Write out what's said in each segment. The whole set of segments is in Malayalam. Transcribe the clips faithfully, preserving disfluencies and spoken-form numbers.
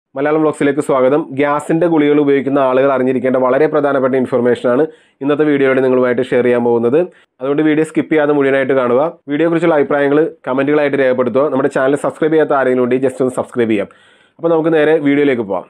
മലയാളം വ്ലോഗ്സിലേക്ക് സ്വാഗതം. ഗ്യാസിൻ്റെ ഗുളികകൾ ഉപയോഗിക്കുന്ന ആളുകൾ അറിഞ്ഞിരിക്കേണ്ട വളരെ പ്രധാനപ്പെട്ട ഇൻഫർമേഷനാണ് ഇന്നത്തെ വീഡിയോയിൽ നിങ്ങളുമായിട്ട് ഷെയർ ചെയ്യാൻ പോകുന്നത്. അതുകൊണ്ട് വീഡിയോ സ്കിപ്പ് ചെയ്യാതെ മുഴുവനായിട്ട് കാണുക. വീഡിയോയെക്കുറിച്ചുള്ള അഭിപ്രായങ്ങൾ കമൻറ്റുകളായിട്ട് രേഖപ്പെടുത്തുക. നമ്മുടെ ചാനൽ സബ്സ്ക്രൈബ് ചെയ്യാത്ത ആരെങ്കിലും ഉണ്ടെങ്കിൽ ജസ്റ്റ് ഒന്ന് സബ്സ്ക്രൈബ് ചെയ്യാം. അപ്പോൾ നമുക്ക് നേരെ വീഡിയോയിലേക്ക് പോകാം.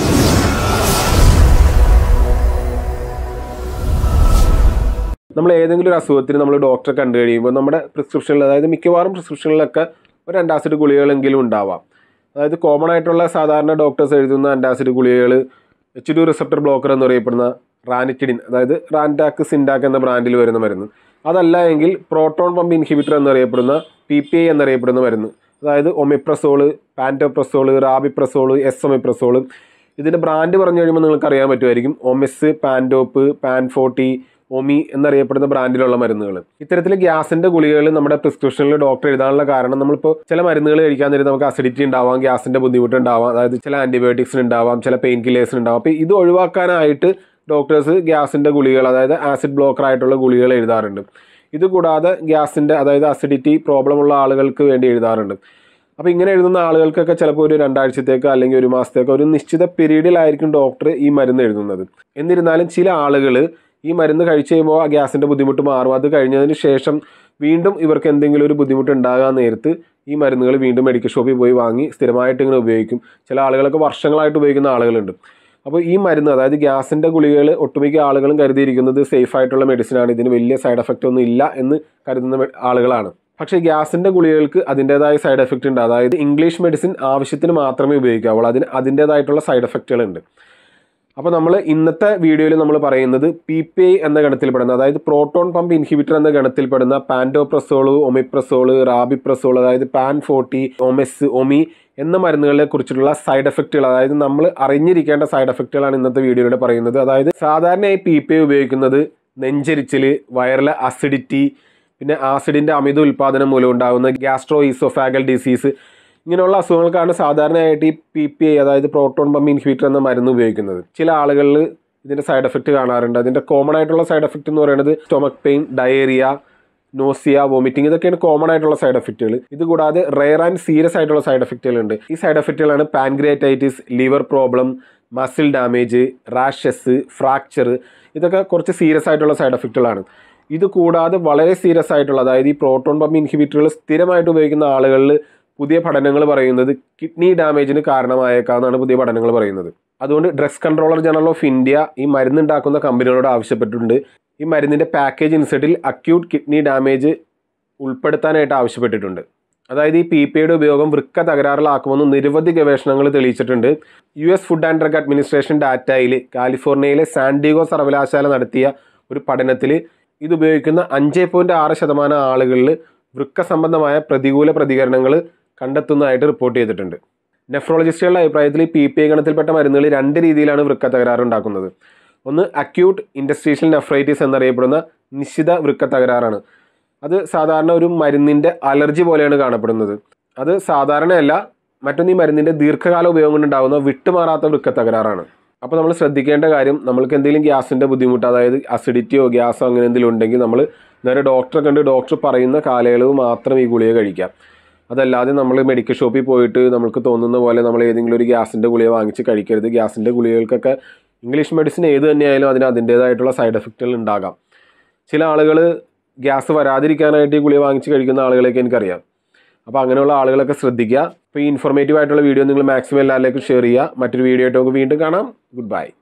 നമ്മൾ ഏതെങ്കിലും ഒരു അസുഖത്തിന് നമ്മൾ ഡോക്ടറെ കണ്ടു കഴിയുമ്പോൾ നമ്മുടെ പ്രിസ്ക്രിപ്ഷനിൽ, അതായത് മിക്കവാറും പ്രിസ്ക്രിപ്ഷനിലൊക്കെ ഒരു ആൻറ്റാസിഡ് ഗുളികകളെങ്കിലും ഉണ്ടാവാം. അതായത് കോമൺ ആയിട്ടുള്ള സാധാരണ ഡോക്ടേഴ്സ് എഴുതുന്ന ആൻറ്റാസിഡ് ഗുളികകൾ എച്ച് ടു റിസപ്റ്റർ ബ്ലോക്കർ എന്നറിയപ്പെടുന്ന റാനിറ്റിഡിൻ, അതായത് റാൻറ്റാക്ക് സിൻഡാക്ക് എന്ന ബ്രാൻഡിൽ വരുന്ന മരുന്ന്. അതല്ല എങ്കിൽ പ്രോട്ടോൺ പമ്പ് ഇൻഹിബിറ്റർ എന്നറിയപ്പെടുന്ന പി പി ഐ എന്നറിയപ്പെടുന്ന മരുന്ന്, അതായത് ഒമിപ്രസോള്, പാൻറ്റോപ്രസോള്, റാബിപ്രസോള്, എസ് ഒമിപ്രസോള്. ഇതിൻ്റെ ബ്രാൻഡ് പറഞ്ഞു കഴിയുമ്പോൾ നിങ്ങൾക്ക് അറിയാൻ പറ്റുമായിരിക്കും. ഒമിസ്, പാൻറ്റോപ്പ്, പാൻഫോർട്ടി, ഒമി എന്നറിയപ്പെടുന്ന ബ്രാൻഡിലുള്ള മരുന്നുകൾ. ഇത്തരത്തിൽ ഗ്യാസിൻ്റെ ഗുളികകൾ നമ്മുടെ പ്രിസ്ക്രിപ്ഷനിൽ ഡോക്ടർ എഴുതാനുള്ള കാരണം, നമ്മളിപ്പോൾ ചില മരുന്നുകൾ കഴിക്കാൻ നേരം നമുക്ക് അസിഡിറ്റി ഉണ്ടാവാം, ഗ്യാസിൻ്റെ ബുദ്ധിമുട്ട് ഉണ്ടാവാം, അതായത് ചില ആൻറ്റിബയോട്ടിക്സിന് ഉണ്ടാവാം, ചില പെയിൻ കില്ലേഴ്സിന് ഉണ്ടാവാം. അപ്പോൾ ഇത് ഒഴിവാക്കാനായിട്ട് ഡോക്ടേഴ്സ് ഗ്യാസിൻ്റെ ഗുളികകൾ, അതായത് ആസിഡ് ബ്ലോക്കർ ആയിട്ടുള്ള ഗുളികകൾ എഴുതാറുണ്ട്. ഇത് കൂടാതെ ഗ്യാസിൻ്റെ, അതായത് അസിഡിറ്റി പ്രോബ്ലം ഉള്ള ആളുകൾക്ക് വേണ്ടി എഴുതാറുണ്ട്. അപ്പോൾ ഇങ്ങനെ എഴുതുന്ന ആളുകൾക്കൊക്കെ ചിലപ്പോൾ ഒരു രണ്ടാഴ്ചത്തേക്കോ അല്ലെങ്കിൽ ഒരു മാസത്തേക്കോ ഒരു നിശ്ചിത പീരീഡിലായിരിക്കും ഡോക്ടർ ഈ മരുന്ന് എഴുതുന്നത്. എന്നിരുന്നാലും ചില ആളുകൾ ഈ മരുന്ന് കഴിച്ച് കഴിയുമ്പോൾ ആ ഗ്യാസിൻ്റെ ബുദ്ധിമുട്ട് മാറും. അത് കഴിഞ്ഞതിന് ശേഷം വീണ്ടും ഇവർക്ക് എന്തെങ്കിലും ഒരു ബുദ്ധിമുട്ട് ഉണ്ടാകാൻ നേരത്ത് ഈ മരുന്നുകൾ വീണ്ടും മെഡിക്കൽ ഷോപ്പിൽ പോയി വാങ്ങി സ്ഥിരമായിട്ട് ഇങ്ങനെ ഉപയോഗിക്കും. ചില ആളുകളൊക്കെ വർഷങ്ങളായിട്ട് ഉപയോഗിക്കുന്ന ആളുകളുണ്ട്. അപ്പോൾ ഈ മരുന്ന്, അതായത് ഗ്യാസിൻ്റെ ഗുളികകൾ ഒട്ടുമിക്ക ആളുകളും കരുതിയിരിക്കുന്നത് സേഫ് ആയിട്ടുള്ള മെഡിസിനാണ്, ഇതിന് വലിയ സൈഡ് എഫക്റ്റ് ഒന്നും ഇല്ല എന്ന് കരുതുന്ന ആളുകളാണ്. പക്ഷേ ഗ്യാസിൻ്റെ ഗുളികൾക്ക് അതിൻ്റേതായ സൈഡ് എഫക്റ്റ് ഉണ്ട്. അതായത് ഇംഗ്ലീഷ് മെഡിസിൻ ആവശ്യത്തിന് മാത്രമേ ഉപയോഗിക്കാവുള്ളൂ, അതിന് അതിൻ്റേതായിട്ടുള്ള സൈഡ് എഫക്റ്റുകളുണ്ട്. അപ്പോൾ നമ്മൾ ഇന്നത്തെ വീഡിയോയിൽ നമ്മൾ പറയുന്നത് പി പി ഐ എന്ന ഗണത്തിൽപ്പെടുന്ന, അതായത് പ്രോട്ടോൺ പമ്പ് ഇൻഹിബിറ്റർ എന്ന ഗണത്തിൽപ്പെടുന്ന പാൻറ്റോപ്രസോള്, ഒമിപ്രസോള്, റാബിപ്രസോള്, അതായത് പാൻ ഫോർട്ടി, ഒമെസ്, ഒമി എന്ന മരുന്നുകളെ കുറിച്ചിട്ടുള്ള സൈഡ് എഫക്റ്റുകൾ, അതായത് നമ്മൾ അറിഞ്ഞിരിക്കേണ്ട സൈഡ് എഫക്റ്റുകളാണ് ഇന്നത്തെ വീഡിയോയിലൂടെ പറയുന്നത്. അതായത് സാധാരണയായി പി പി ഐ ഉപയോഗിക്കുന്നത് നെഞ്ചരിച്ചിൽ, വയറിലെ അസിഡിറ്റി, പിന്നെ ആസിഡിൻ്റെ അമിത ഉൽപ്പാദനം മൂലം ഉണ്ടാകുന്ന ഗ്യാസ്ട്രോ ഈസോഫാഗൽ ഡിസീസ്, ഇങ്ങനെയുള്ള അസുഖങ്ങൾക്കാണ് സാധാരണയായിട്ട് ഈ പി പി ഐ, അതായത് പ്രോട്ടോൺ പമ്പ് ഇൻഹിബിറ്റർ എന്ന മരുന്ന് ഉപയോഗിക്കുന്നത്. ചില ആളുകളിൽ ഇതിൻ്റെ സൈഡ് എഫക്റ്റ് കാണാറുണ്ട്. അതിൻ്റെ കോമൺ ആയിട്ടുള്ള സൈഡ് എഫക്റ്റ് എന്ന് പറയുന്നത് stomach pain, diarrhoea, nausea, vomiting, ഇതൊക്കെയാണ് കോമൺ ആയിട്ടുള്ള സൈഡ് എഫക്റ്റുകൾ. ഇതുകൂടാതെ റെയർ ആൻഡ് സീരിയസ് ആയിട്ടുള്ള സൈഡ് എഫക്റ്റുകളുണ്ട്. ഈ സൈഡ് എഫക്റ്റുകളാണ് pancreatitis, liver problem, muscle damage, rashes, fracture. ഇതൊക്കെ കുറച്ച് സീരിയസ് ആയിട്ടുള്ള സൈഡ് എഫക്റ്റുകളാണ്. ഇത് കൂടാതെ വളരെ സീരിയസ് ആയിട്ടുള്ള, അതായത് ഈ പ്രോട്ടോൺ പമ്പ് ഇൻഹിബിറ്ററുകൾ സ്ഥിരമായിട്ട് ഉപയോഗിക്കുന്ന ആളുകളിൽ പുതിയ പഠനങ്ങൾ പറയുന്നത് കിഡ്നി ഡാമേജിന് കാരണമായേക്കാമെന്നാണ് പുതിയ പഠനങ്ങൾ പറയുന്നത്. അതുകൊണ്ട് drugs controller general of India ഈ മരുന്നുണ്ടാക്കുന്ന കമ്പനികളോട് ആവശ്യപ്പെട്ടിട്ടുണ്ട് ഈ മരുന്നിൻ്റെ പാക്കേജ് ഇൻസെർട്ടിൽ അക്യൂട്ട് കിഡ്നി ഡാമേജ് ഉൾപ്പെടുത്താനായിട്ട് ആവശ്യപ്പെട്ടിട്ടുണ്ട്. അതായത് ഈ പി പി ഐയുടെ ഉപയോഗം വൃക്ക തകരാറിലാക്കുമെന്ന് നിരവധി ഗവേഷണങ്ങൾ തെളിയിച്ചിട്ടുണ്ട്. U S food and drug administration ഡാറ്റയിൽ കാലിഫോർണിയയിലെ സാൻഡിഗോ സർവകലാശാല നടത്തിയ ഒരു പഠനത്തിൽ ഇത് ഉപയോഗിക്കുന്ന അഞ്ച് പോയിൻറ്റ് ആറ് ശതമാനം ആളുകളിൽ വൃക്ക സംബന്ധമായ പ്രതികൂല പ്രതികരണങ്ങൾ കണ്ടെത്തുന്നതായിട്ട് റിപ്പോർട്ട് ചെയ്തിട്ടുണ്ട്. നെഫ്രോളജിസ്റ്റുകളുടെ അഭിപ്രായത്തിൽ ഈ പി പി ഐ ഗണത്തിൽപ്പെട്ട മരുന്നുകൾ രണ്ട് രീതിയിലാണ് വൃക്ക തകരാറ് ഉണ്ടാക്കുന്നത്. ഒന്ന് അക്യൂട്ട് ഇൻഡസ്ട്രീഷ്യൽ നെഫ്രൈറ്റിസ് എന്നറിയപ്പെടുന്ന നിശ്ചിത വൃക്ക തകരാറാണ്. അത് സാധാരണ ഒരു മരുന്നിൻ്റെ അലർജി പോലെയാണ് കാണപ്പെടുന്നത്. അത് സാധാരണയല്ല. മറ്റൊന്ന് ഈ മരുന്നിൻ്റെ ദീർഘകാല ഉപയോഗം കൊണ്ടുണ്ടാകുന്ന വിട്ടുമാറാത്ത വൃക്ക തകരാറാണ്. അപ്പോൾ നമ്മൾ ശ്രദ്ധിക്കേണ്ട കാര്യം, നമ്മൾക്ക് എന്തെങ്കിലും ഗ്യാസിൻ്റെ ബുദ്ധിമുട്ട്, അതായത് അസിഡിറ്റിയോ ഗ്യാസോ അങ്ങനെ എന്തെങ്കിലും ഉണ്ടെങ്കിൽ നമ്മൾ നേരെ ഡോക്ടറെ കണ്ട് ഡോക്ടർ പറയുന്ന കാലയളവ് മാത്രം ഈ ഗുളിക കഴിക്കാം. അതല്ലാതെ നമ്മൾ മെഡിക്കൽ ഷോപ്പിൽ പോയിട്ട് നമുക്ക് തോന്നുന്ന പോലെ നമ്മൾ ഏതെങ്കിലും ഒരു ഗ്യാസിൻ്റെ ഗുളിക വാങ്ങിച്ച് കഴിക്കരുത്. ഗ്യാസിൻ്റെ ഗുളികകൾക്കൊക്കെ ഇംഗ്ലീഷ് മെഡിസിൻ ഏത് തന്നെയായാലും അതിന് അതിൻ്റേതായിട്ടുള്ള സൈഡ് എഫക്റ്റുകൾ ഉണ്ടാകാം. ചില ആളുകൾ ഗ്യാസ് വരാതിരിക്കാനായിട്ട് ഈ ഗുളിക വാങ്ങിച്ച് കഴിക്കുന്ന ആളുകളെയൊക്കെ എനിക്കറിയാം. അപ്പോൾ അങ്ങനെയുള്ള ആളുകളൊക്കെ ശ്രദ്ധിക്കുക. അപ്പോൾ ഈ ഇൻഫോർമേറ്റീവ് ആയിട്ടുള്ള വീഡിയോ നിങ്ങൾ മാക്സിമം എല്ലാവരിലേക്കും ഷെയർ ചെയ്യുക. മറ്റൊരു വീഡിയോ ആയിട്ട് നമുക്ക് വീണ്ടും കാണാം. Good bye.